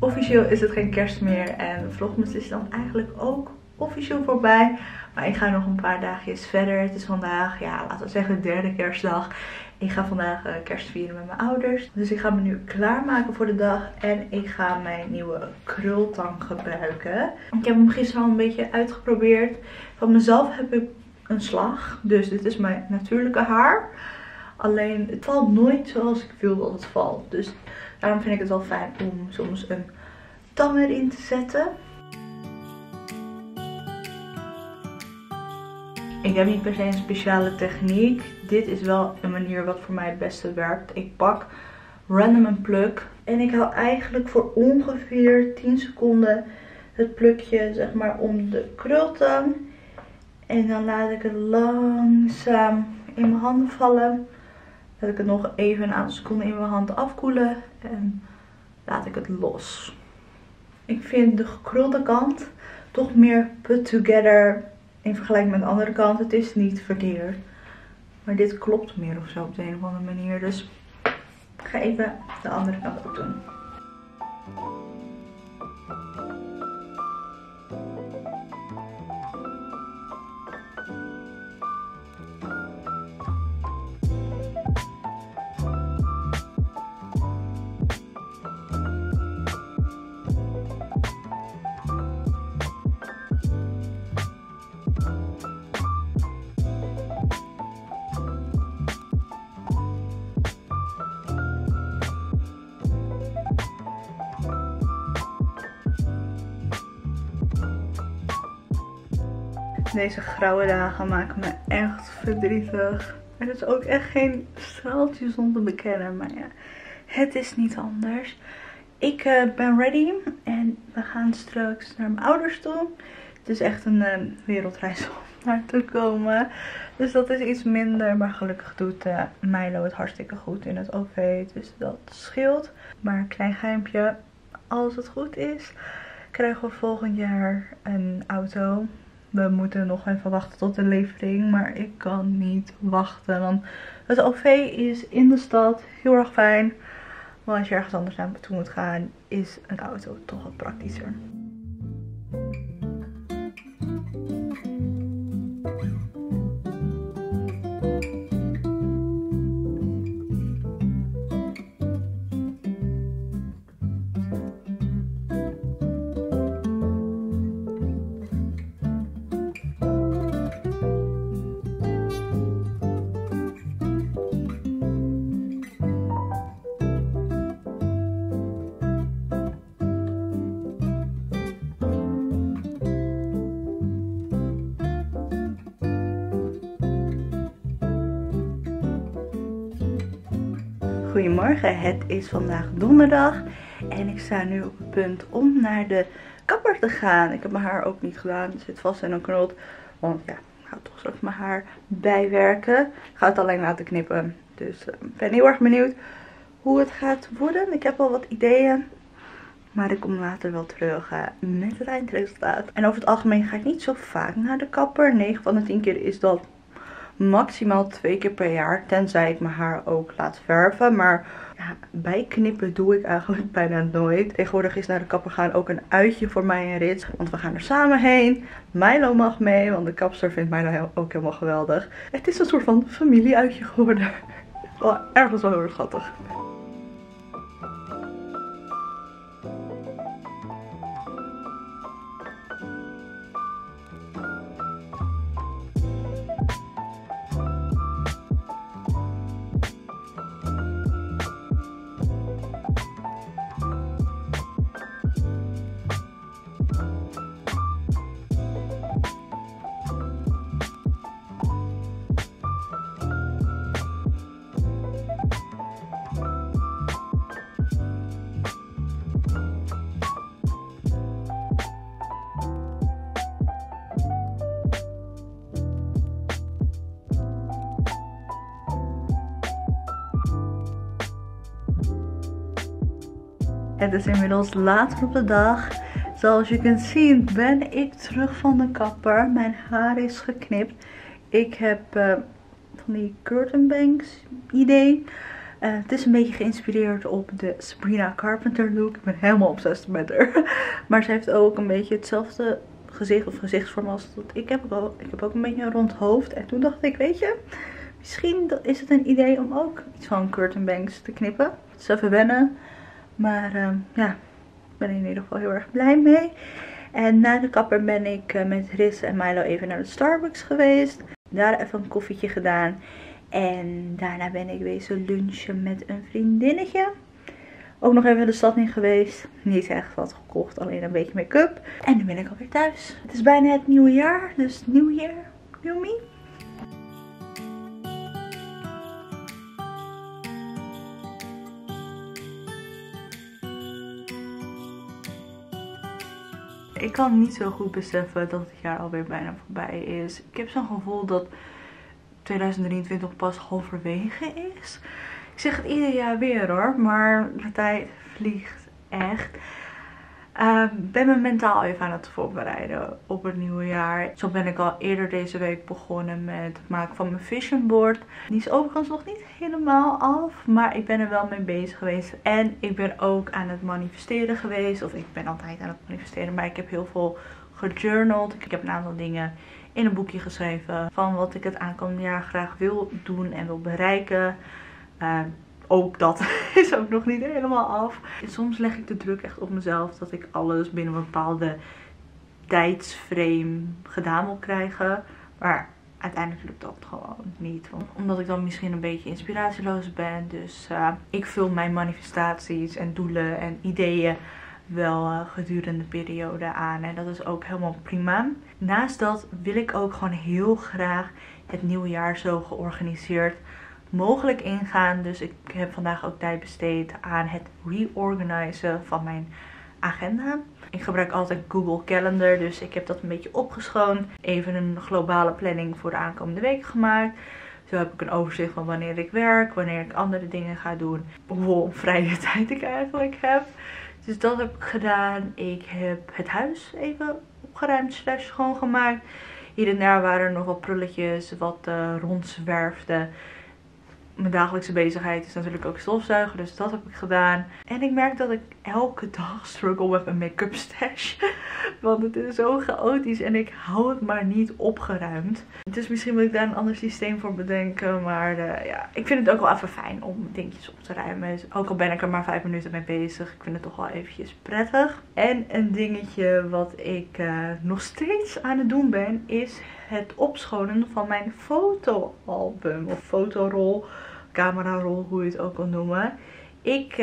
Officieel is het geen kerst meer en Vlogmas is dan eigenlijk ook officieel voorbij. Maar ik ga nog een paar dagjes verder. Het is vandaag, ja, laten we zeggen de derde kerstdag. Ik ga vandaag kerst vieren met mijn ouders. Dus ik ga me nu klaarmaken voor de dag. En ik ga mijn nieuwe krultang gebruiken. Ik heb hem gisteren al een beetje uitgeprobeerd. Van mezelf heb ik een slag. Dus dit is mijn natuurlijke haar. Alleen het valt nooit zoals ik wil dat het valt. Dus daarom vind ik het wel fijn om soms een tang erin te zetten. Ik heb niet per se een speciale techniek. Dit is wel een manier wat voor mij het beste werkt. Ik pak random een pluk. En ik hou eigenlijk voor ongeveer 10 seconden het plukje zeg maar om de krultang. En dan laat ik het langzaam in mijn handen vallen. Laat ik het nog even een aantal seconden in mijn hand afkoelen. En laat ik het los. Ik vind de gekrulde kant toch meer put together in vergelijking met de andere kant. Het is niet verkeerd. Maar dit klopt meer of zo op de een of andere manier. Dus ik ga even de andere kant ook doen. Deze grauwe dagen maken me echt verdrietig. Er is ook echt geen straaltje zon te bekennen. Maar ja, het is niet anders. Ik ben ready. En we gaan straks naar mijn ouders toe. Het is echt een wereldreis om naar te komen. Dus dat is iets minder. Maar gelukkig doet Milo het hartstikke goed in het OV. Dus dat scheelt. Maar een klein geheimpje. Als het goed is, krijgen we volgend jaar een auto. We moeten nog even wachten tot de levering. Maar ik kan niet wachten. Want het OV is in de stad heel erg fijn. Maar als je ergens anders naartoe moet gaan, is een auto toch wat praktischer. Goedemorgen, het is vandaag donderdag en ik sta nu op het punt om naar de kapper te gaan. Ik heb mijn haar ook niet gedaan, het zit vast in een knot, want ja, ik ga toch straks mijn haar bijwerken. Ik ga het alleen laten knippen, dus ik ben heel erg benieuwd hoe het gaat worden. Ik heb al wat ideeën, maar ik kom later wel terug met het eindresultaat. En over het algemeen ga ik niet zo vaak naar de kapper. 9 van de 10 keer is dat maximaal 2 keer per jaar. Tenzij ik mijn haar ook laat verven. Maar ja, bijknippen doe ik eigenlijk bijna nooit. Tegenwoordig is naar de kapper gaan ook een uitje voor mij en Rits. Want we gaan er samen heen. Milo mag mee. Want de kapster vindt Milo ook helemaal geweldig. Het is een soort van familieuitje geworden. Wel ergens wel heel erg schattig. Het is inmiddels later op de dag. Zoals je kunt zien ben ik terug van de kapper. Mijn haar is geknipt. Ik heb van die curtain bangs idee. Het is een beetje geïnspireerd op de Sabrina Carpenter look. Ik ben helemaal obsessed met haar. Maar ze heeft ook een beetje hetzelfde gezicht of gezichtsvorm als dat ik heb. Ik heb ook een beetje een rond hoofd. En toen dacht ik, weet je, misschien is het een idee om ook iets van curtain bangs te knippen. Het is even wennen. Maar ja, ik ben er in ieder geval heel erg blij mee. En na de kapper ben ik met Riz en Milo even naar de Starbucks geweest. Daar even een koffietje gedaan. En daarna ben ik wezen lunchen met een vriendinnetje. Ook nog even de stad in geweest. Niet echt wat gekocht, alleen een beetje make-up. En nu ben ik alweer thuis. Het is bijna het nieuwe jaar, dus New Year, New Me. Ik kan niet zo goed beseffen dat het jaar alweer bijna voorbij is. Ik heb zo'n gevoel dat 2023 pas halverwege is. Ik zeg het ieder jaar weer hoor, maar de tijd vliegt echt. Ik ben me mentaal even aan het voorbereiden op het nieuwe jaar. Zo ben ik al eerder deze week begonnen met het maken van mijn vision board. Die is overigens nog niet helemaal af, maar ik ben er wel mee bezig geweest. En ik ben ook aan het manifesteren geweest. Of ik ben altijd aan het manifesteren, maar ik heb heel veel gejournald. Ik heb een aantal dingen in een boekje geschreven van wat ik het aankomende jaar graag wil doen en wil bereiken. Ook dat is ook nog niet helemaal af. Soms leg ik de druk echt op mezelf dat ik alles binnen een bepaalde tijdsframe gedaan wil krijgen. Maar uiteindelijk lukt dat gewoon niet. Omdat ik dan misschien een beetje inspiratieloos ben. Dus ik vul mijn manifestaties en doelen en ideeën wel gedurende de periode aan. En dat is ook helemaal prima. Naast dat wil ik ook gewoon heel graag het nieuwe jaar zo georganiseerd mogelijk ingaan. Dus ik heb vandaag ook tijd besteed aan het reorganizen van mijn agenda. Ik gebruik altijd Google Calendar, dus ik heb dat een beetje opgeschoond. Even een globale planning voor de aankomende week gemaakt. Zo heb ik een overzicht van wanneer ik werk, wanneer ik andere dingen ga doen, hoeveel vrije tijd ik eigenlijk heb. Dus dat heb ik gedaan. Ik heb het huis even opgeruimd / schoongemaakt. Hier en daar waren er nog wat prulletjes wat rondzwerfden. Mijn dagelijkse bezigheid is natuurlijk ook stofzuigen, dus dat heb ik gedaan. En ik merk dat ik elke dag struggle met mijn make-up stash. Want het is zo chaotisch en ik hou het maar niet opgeruimd. Dus misschien moet ik daar een ander systeem voor bedenken. Maar ja, ik vind het ook wel even fijn om dingetjes op te ruimen. Dus ook al ben ik er maar 5 minuten mee bezig. Ik vind het toch wel eventjes prettig. En een dingetje wat ik nog steeds aan het doen ben, is het opschonen van mijn fotoalbum. Of fotorol, camerarol, hoe je het ook wil noemen. Ik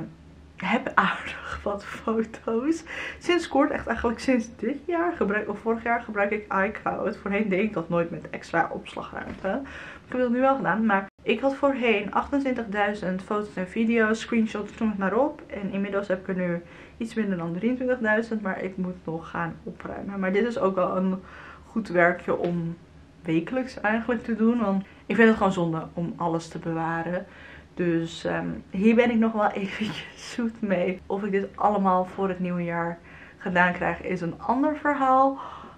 heb aardig wat foto's. Sinds kort, echt eigenlijk sinds dit jaar, of vorig jaar gebruik ik iCloud. Voorheen deed ik dat nooit met extra opslagruimte. Ik heb het nu wel gedaan, maar ik had voorheen 28.000 foto's en video's, screenshots, noem het maar op. En inmiddels heb ik er nu iets minder dan 23.000, maar ik moet nog gaan opruimen. Maar dit is ook wel een goed werkje om wekelijks eigenlijk te doen, want ik vind het gewoon zonde om alles te bewaren. Dus hier ben ik nog wel eventjes zoet mee. Of ik dit allemaal voor het nieuwe jaar gedaan krijg is een ander verhaal.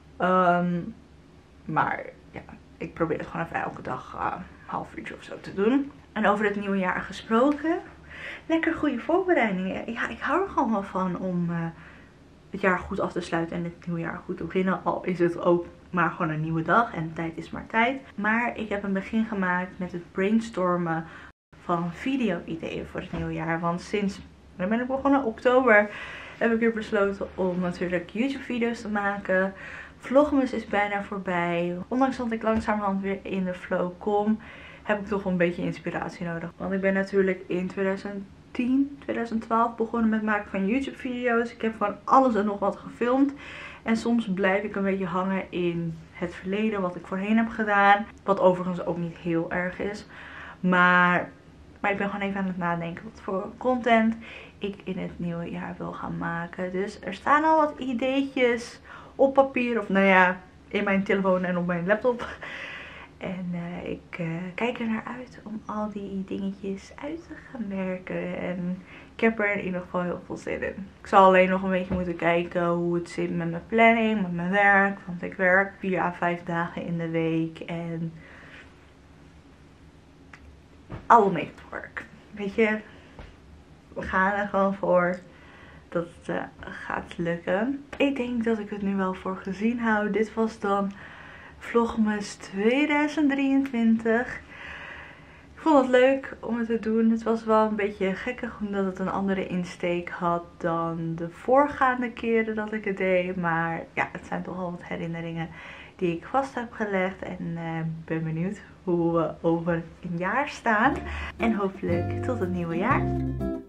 Maar ja, ik probeer het gewoon even elke dag een half uurtje of zo te doen. En over het nieuwe jaar gesproken. Lekker goede voorbereidingen. Ja, ik hou er gewoon wel van om het jaar goed af te sluiten en het nieuwe jaar goed te beginnen. Al is het ook maar gewoon een nieuwe dag en tijd is maar tijd. Maar ik heb een begin gemaakt met het brainstormen van video-ideeën voor het nieuwe jaar. Want sinds, dan ben ik begonnen, oktober, heb ik weer besloten om natuurlijk YouTube-video's te maken. Vlogmas is bijna voorbij. Ondanks dat ik langzamerhand weer in de flow kom, heb ik toch een beetje inspiratie nodig. Want ik ben natuurlijk in 2012 begonnen met het maken van YouTube-video's. Ik heb van alles en nog wat gefilmd. En soms blijf ik een beetje hangen in het verleden, wat ik voorheen heb gedaan. Wat overigens ook niet heel erg is. Maar ik ben gewoon even aan het nadenken wat voor content ik in het nieuwe jaar wil gaan maken. Dus er staan al wat ideetjes op papier. Of nou ja, in mijn telefoon en op mijn laptop. En ik kijk er naar uit om al die dingetjes uit te gaan werken. En ik heb er in ieder geval heel veel zin in. Ik zal alleen nog een beetje moeten kijken hoe het zit met mijn planning, met mijn werk. Want ik werk 4 à 5 dagen in de week. En I will make it work. weet je, we gaan er gewoon voor dat het gaat lukken. Ik denk dat ik het nu wel voor gezien hou. Dit was dan Vlogmas 2023. Ik vond het leuk om het te doen. Het was wel een beetje gekkig omdat het een andere insteek had dan de voorgaande keren dat ik het deed. Maar ja, het zijn toch al wat herinneringen die ik vast heb gelegd. En ben benieuwd hoe we over een jaar staan. En hopelijk tot het nieuwe jaar.